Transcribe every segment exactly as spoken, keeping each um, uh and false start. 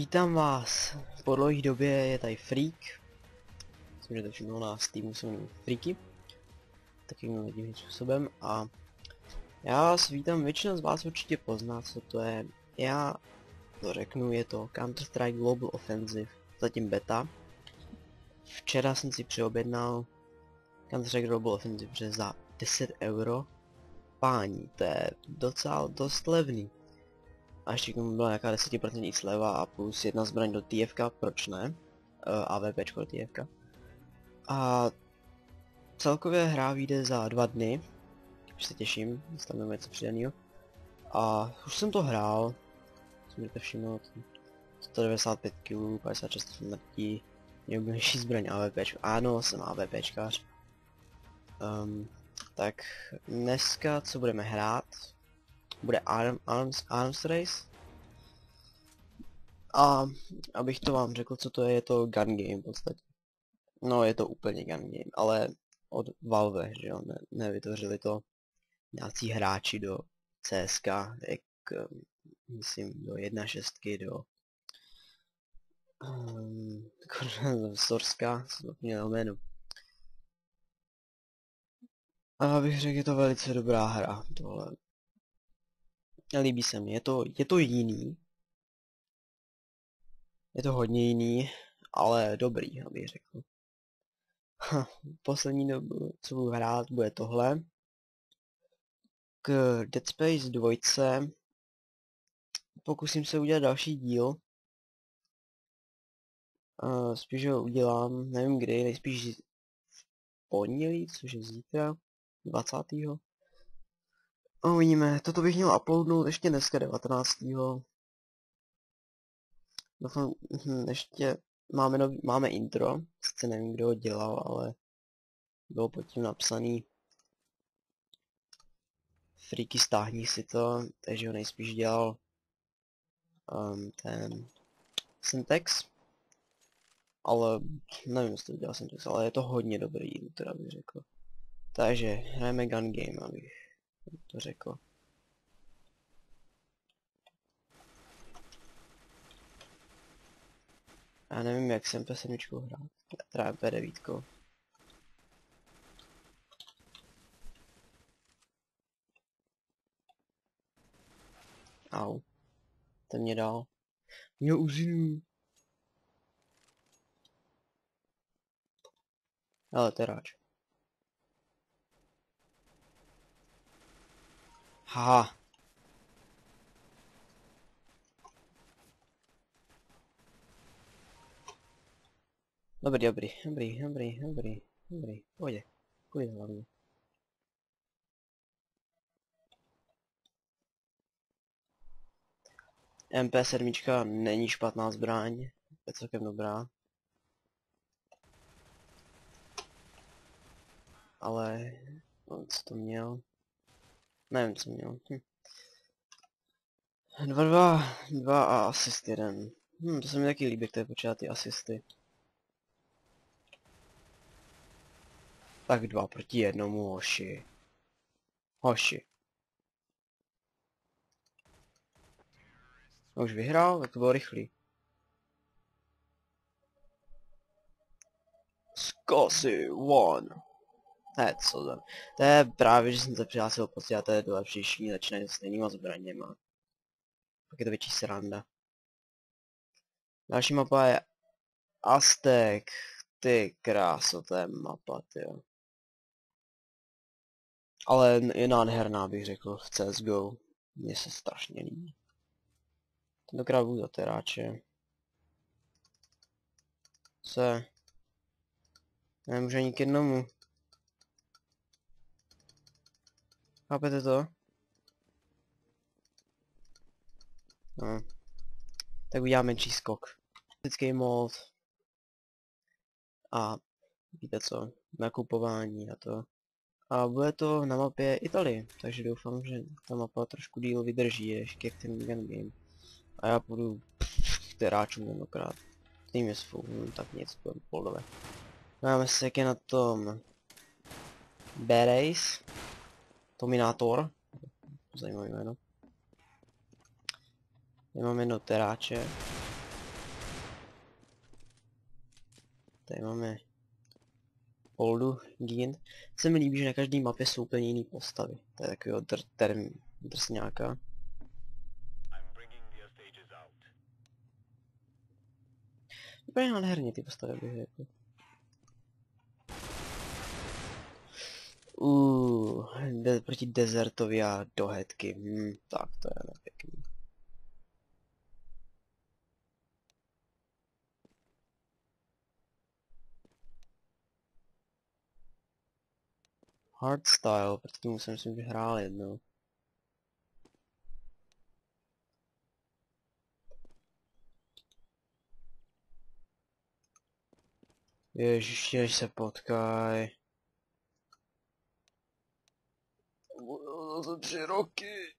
Vítám vás. Po dlouhé době je tady Freak. Myslím, že to všechno na Steamu jsou Freaky. Takým divným způsobem. A já vás vítám, většina z vás určitě pozná, co to je. Já to řeknu, je to Counter-Strike Global Offensive, zatím beta. Včera jsem si přeobjednal Counter-Strike Global Offensive za deset euro. Páni, to je docela dost levný. A ještě k tomu byla nějaká deset procent sleva a plus jedna zbraň do T F K, proč ne? Uh, AVPčko do T F K. A celkově hra vyjde za dva dny, už se těším, tam něco přidanýho. A už jsem to hrál, jsem to všiml, sto devadesát pět kilů, padesát šest smrtí, nejoblíbenější zbraň AVPčko, ano, jsem AVPčkař. Um, tak dneska, co budeme hrát, bude Arm, Arms, Arms Race. A abych to vám řekl, co to je, je to gun game v podstatě. No, je to úplně gun game, ale od Valve, že jo, ne, nevytvořili to nějací hráči do C S K, jak, myslím, do jedna šest, do um, Sorska, jsem zapomněl jméno. A bych řekl, je to velice dobrá hra, tohle. Líbí se mi, je to, je to jiný. Je to hodně jiný, ale dobrý, abych řekl. Poslední dobu, co budu hrát, bude tohle. K Dead Space dva pokusím se udělat další díl. Uh, spíš ho udělám, nevím kdy, nejspíš v pondělí, což je zítra, dvacátého Uvidíme, toto bych měl uploadnout ještě dneska devatenáctého Doufám, hm, ještě máme, nový, máme intro, sice nevím kdo ho dělal, ale bylo pod tím napsaný Freaky, stáhni si to, takže ho nejspíš dělal um, ten Syntax. Ale nevím, jestli to dělal Syntax, ale je to hodně dobrý, teda bych řekl. Takže hrajeme gun game, abych to řekl. Já nevím, jak jsem P sedm hrát, teda P devět. Au. Ten mě dal. Měl uzinu. Ale teráč. Haha. Dobrý, dobrý, dobrý, dobrý, dobrý, dobrý. Pojď. Pojď hlavně. M P sedm není špatná zbraň. Je celkem dobrá. Ale... No, co to měl? Nevím, co měl. Hm. Dva, dva, dva a asist jeden. Hm, to se mi taky líbí, jak to je počítat ty asisty. Tak dva proti jednomu, hoši. Hoši. No, už vyhrál, tak to bylo rychlý. Skosi, one. Ne, co tam. To je právě, že jsem se přihlásil prostě a to je to všichni začínají stejnýma zbraněma. Pak je to větší sranda. Další mapa je Aztek. Ty kráso, to je mapa, tyjo. Ale je nádherná, bych řekl, v C S G O. Mně se strašně líbí. Tentokrát budu za teráče. Se. Nemůžu ani k jednomu. Chápete to? No. Tak udělám menší skok. Klasický mod. A víte co, nakupování a to. A bude to na mapě Italie, takže doufám, že ta mapa trošku díl vydrží ještě k ten gun game. A já půjdu k teráčům jednokrát. Tým je svou, no, tak nic, budem poldové. Máme se jak je na tom B-Race. Tominátor. Zajímavý jméno. Tady mám jedno teráče. Tady máme Oldu Gigant. Se mi líbí, že na každé mapě jsou úplně jiný postavy. To je takový dr term drsňáka. Úplně nádherně ty postavy bych řekl. Uh, de proti Desertovi a dohetky. Hmm, tak to je nepěkný. Hardstyle, proti tomu jsem si vyhrál jednou. Ježiště, než se potkaj. Budou to tři roky.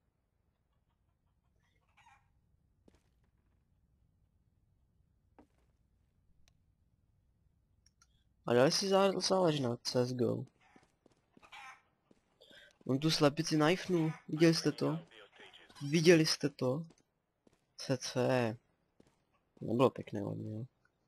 A dali si záleží na C S G O. On tu slepici knifnul. Viděli jste to? Viděli jste to? C C. Nebylo pěkné od něj.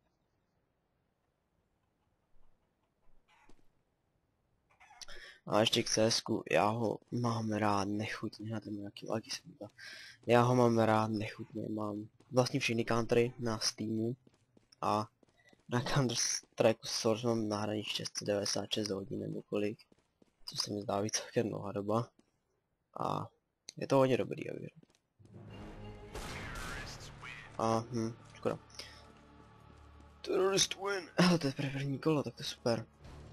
A ještě k C S ku, já ho mám rád nechutně, já tam nějaký lagy jsem to. Já ho mám rád nechutně, mám vlastně všechny country na Steamu a na Counter Strike Source mám nahraných šest set devadesát šest hodin nebo kolik, což se mi zdá víc celkem dlouhá doba. A je to hodně dobrý, já věřím. A hm, škoda. Terrorist win, to je první kolo, tak to je super.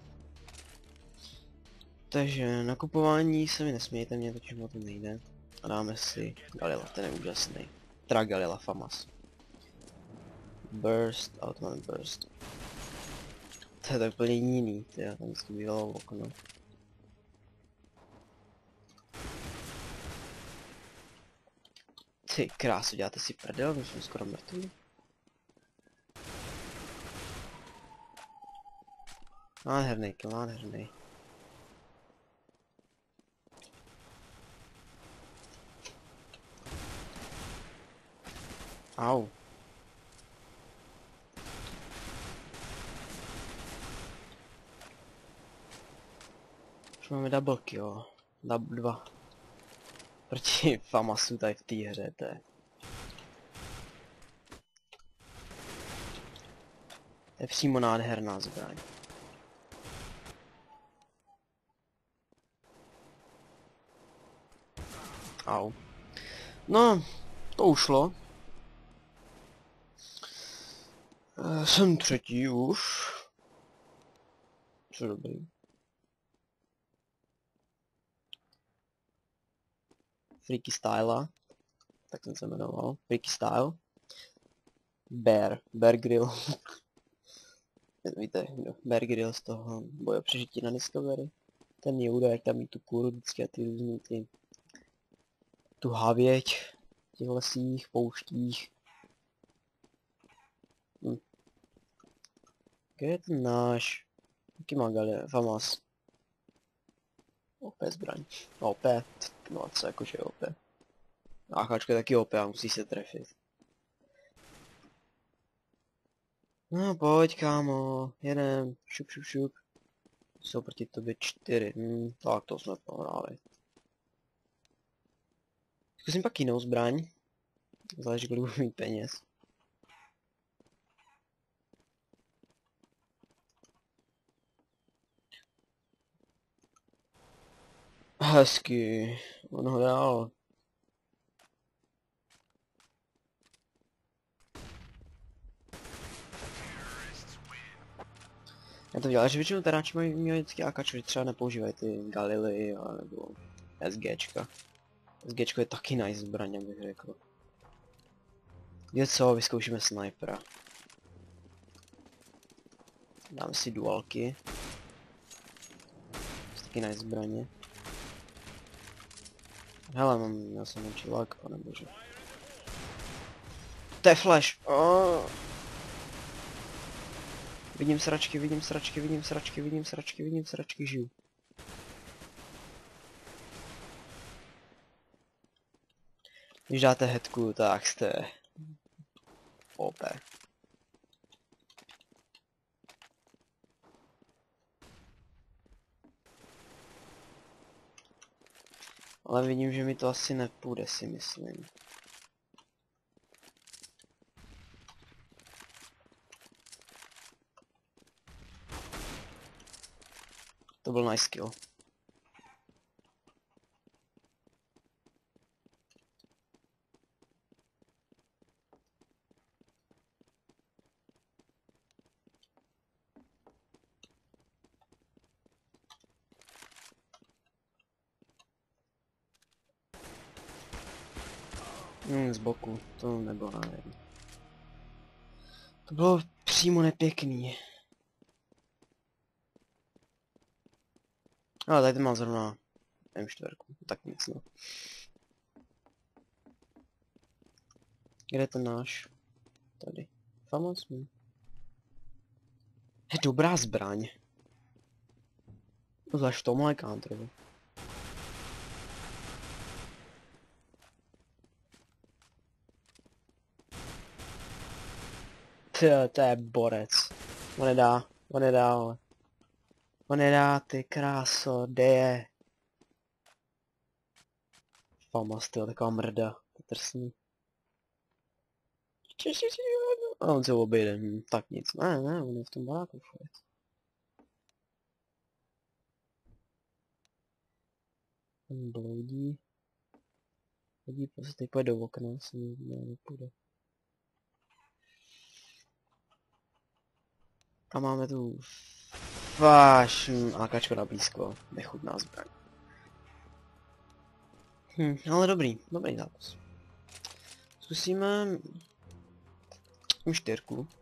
Takže nakupování se mi nesmějte, mě totiž o to nejde. A dáme si Galila, ten je úžasný. Teda Galila Famas. Burst, Automatic Burst. To je tak úplně jiný, tyjo, tam vždycky bývalo okno. Ty krásu, děláte si prdel, my jsme skoro mrtví. Nádherný kill, nádherný. Au. Už máme double kill. Double dva. Proti Famasu tady v té hře, to je. To je přímo nádherná zbraň. Au. No, to ušlo. E, jsem třetí už. Co dobrý. Freaky Style. Tak ten se jmenoval. Freaky Style. Bear. Bear Grill. Víte, Bear Grill z toho boje přežití na Discovery. Ten Yoda, jak tam mít tu kůru vždycky a ty různý ty... Tu havěť v těch lesích, pouštích. Hm. Kde je ten náš? Jaký má Galia? Famas. O P zbraň. O P. No co jakože O P. Áchačka je taky O P a musí se trefit. No pojď kámo, jedem, šup šup šup. Jsou proti tobě čtyři, hm, tak to jsme prohráli. Zkusím pak jinou zbraň. Záleží kolik budu mít peněz. Hezky, on ho dal. Já to dělal, že většinou teráči mají, mají vždycky ákačky, třeba nepoužívají ty Galily nebo SGčka. SGčko je taky nice zbraň, bych řekl. Je co, vyzkoušíme snipera. Dáme si dualky. To taky nice zbraně. Hele, mám, měl jsem menší lag, panebože. To je flash! Oh. Vidím sračky, vidím sračky, vidím sračky, vidím sračky, vidím sračky, žiju. Když dáte headku, tak jste... O P. Ale vidím, že mi to asi nepůjde, si myslím. To byl nice skill. Hmm, z boku, to nebylo nádherný. To bylo přímo nepěkný. Ale tady mám zrovna M čtyři, tak nic no. Kde je ten náš? Tady. Famos? Hm. Je dobrá zbraň. Zvlášť v tomhle counteru. Tyjo, to je borec. On nedá, on nedá, ale. On nedá, ty kráso, kde je? Famos, tyjo, taková mrda. To trsný. A on se obejde, hm, tak nic. Ne, ne, on je v tom baráku furt. On bloudí. Hodí prostě teď pojde do okna, asi ne, nepůjde. A máme tu váš AKčko na blízko, nechutná zbraň. Hm, ale dobrý, dobrý zápas. Zkusíme M čtyři.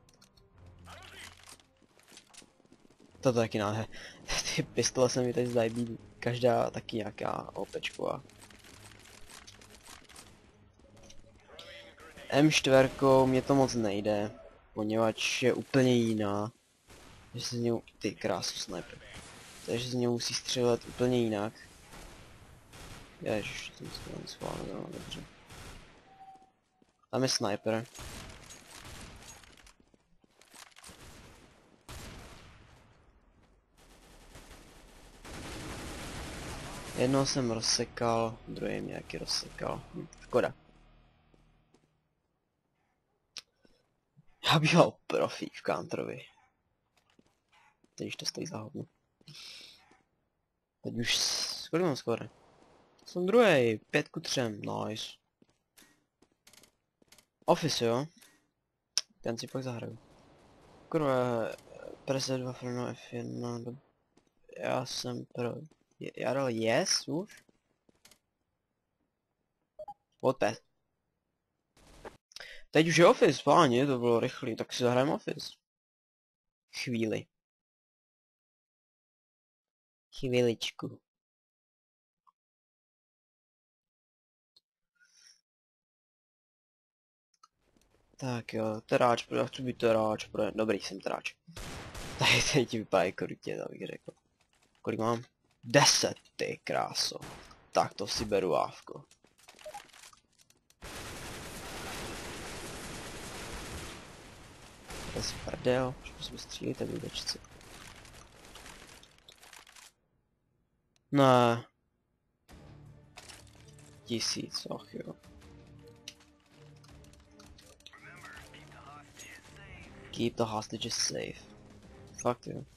To taky nádher. Ty pistole se mi teď zdají být každá taky nějaká opečková. M čtyři mě to moc nejde, poněvadž je úplně jiná. Že se z něj, ty krásu sniper. Takže z něj musí střílet úplně jinak. Ježiš, jsem se tam schválil, no, dobře. Tam je sniper. Jednoho jsem rozsekal, druhý mě jaký rozsekal. Hm, škoda. Já bych byl profík v counterovi. Teď už to stojí za hodně. Teď už... Kolik mám skoro? Jsem druhý, pět ku třem, nice. Office, jo? Ten si pak zahraju. Kurva, prese dva frno F jedna, do... Já jsem pro... Já dal yes už? Opět. Teď už je Office, páně, to bylo rychlý, tak si zahrajeme Office. Chvíli. Chvíličku. Tak jo, teráč, já chci být teráč, pro... dobrý, jsem teráč. Tady teď vypadají krutě, tak bych řekl. Kolik mám? deset, ty kráso. Tak to si beru ávko. To si prdel, že musíme střílit a blbečci. Ne. Tisíc, ach jo. Keep the hostages safe. Fakt jo.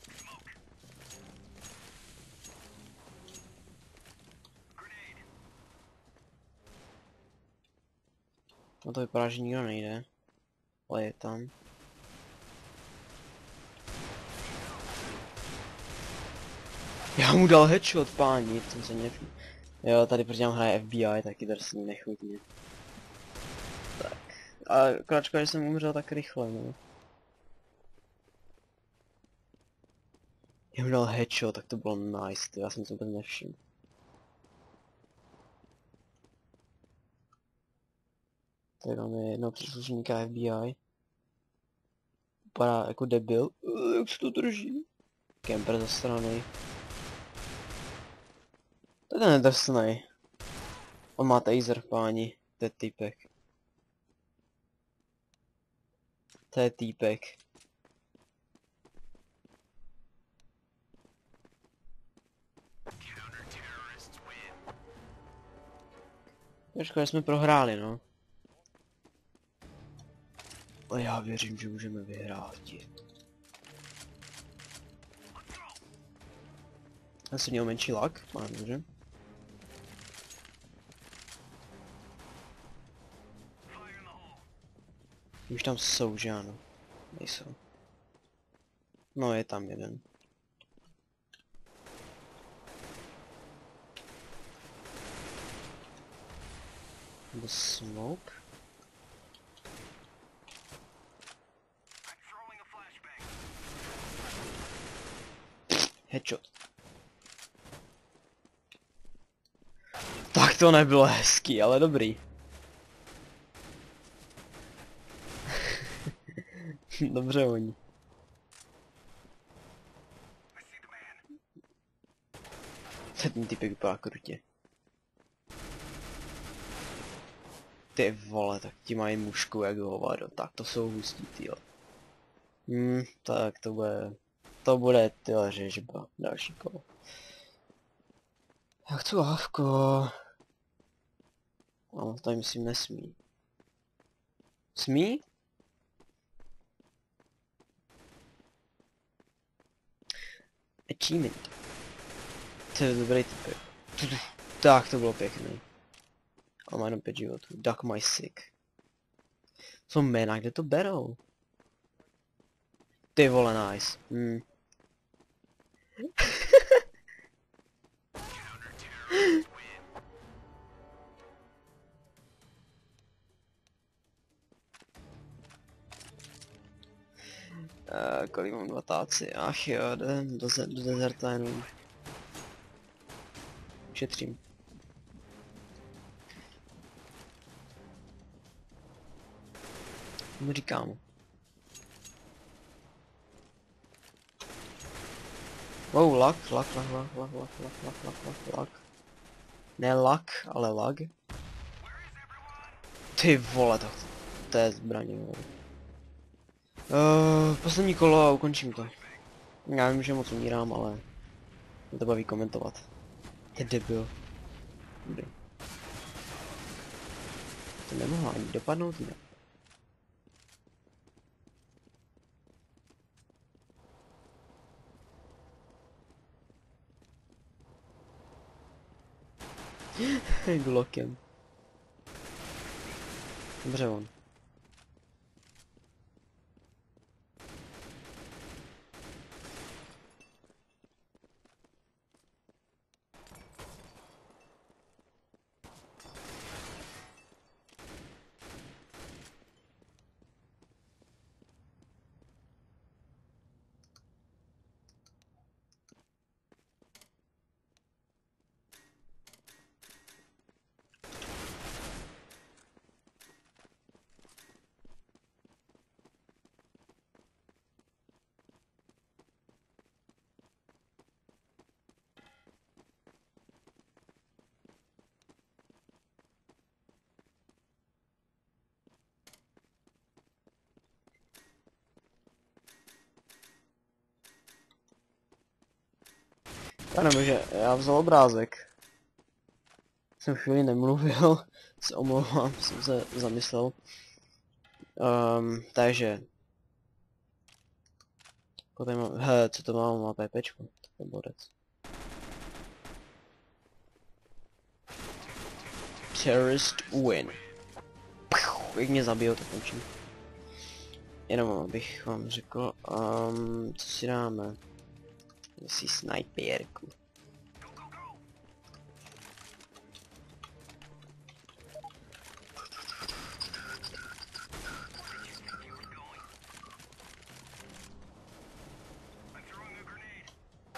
No to vypadá, že nikdo nejde. Ale je tam. Já mu dal headshot, páni, jsem se nevím. Jo, tady protože tam hraje F B I, taky drsný, nechutně. Tak. A kračka, že jsem umřel tak rychle, no. Já mu dal headshot, tak to bylo nice, ty, já jsem to vůbec nevšiml. Tady máme jednoho příslušníka F B I. Vypadá jako debil. Uh, jak se to drží? Kemper ze strany. To je ten nedrsnej. On má taser, páni. To je týpek. To je týpek. Škoda, jsme prohráli, no. Ale já věřím, že můžeme vyhrát. Já jsem měl menší lag, mám dobře. Už tam jsou, že ano? Nejsou. No, je tam jeden. The smoke. Headshot. Tak to nebylo hezký, ale dobrý. Dobře oni. Ten typek vypadá krutě. Ty vole, tak ti mají mušku jak hovado, tak to jsou hustí, tyjo. Hmm, tak to bude, to bude tyhle řežba, další kolo. Já chci lávko. Ale tady myslím nesmí. Smí? Achievement. To je dobrý typek. Tak to bylo pěkný. A má jenom pět životů. Duck my sick. Co jména, kde to berou? Ty vole, nice. Hmm. Uh, kolik mám dva táci? Ach jo, jdem do, ze do dezerta jenom. Šetřím. Mu říkám. Wow, lak, lak, lak, lak, lak, lak, lak, lak, lak, lak, lak. Ne lak, ale lag. Ty vole, tak to je zbraně, vole. Uh, poslední kolo a ukončím to. Já vím, že moc umírám, ale mě to baví komentovat. Ty debil. Dobrý. To nemohla ani dopadnout, ne? Glockem. Dobře on. Já nevím, že já vzal obrázek. Jsem chvíli nemluvil, se omlouvám, jsem se zamyslel. Um, takže. Tady mám, he, co to mám, má PPčko, to je bodec. Terrorist win. Jak mě zabijou, to končím. Jenom abych vám řekl, um, co si dáme. Si snajpérku.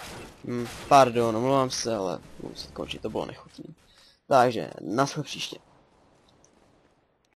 Hmm, pardon, omlouvám se, ale musím končit, to bylo nechutné. Takže, naschle příště.